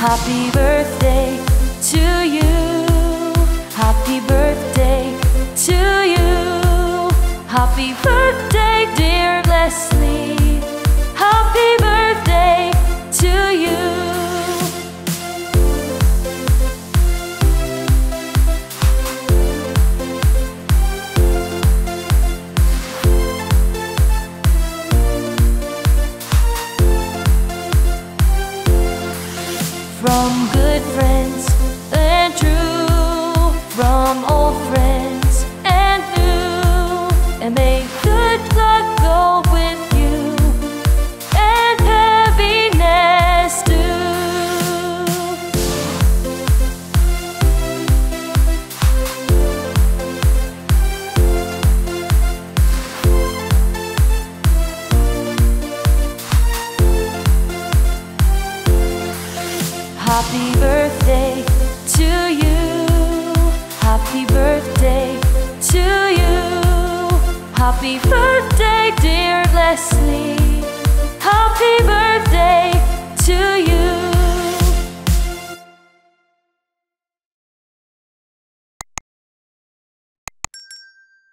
Happy birthday to you. Happy birthday to you. Happy birthday, dear Leslie. Happy birthday to you. From good friends and true, from old friends and new, and may good luck go with you, and happiness too. Happy birthday to you. Happy birthday to you. Happy birthday, dear Leslie. Happy birthday.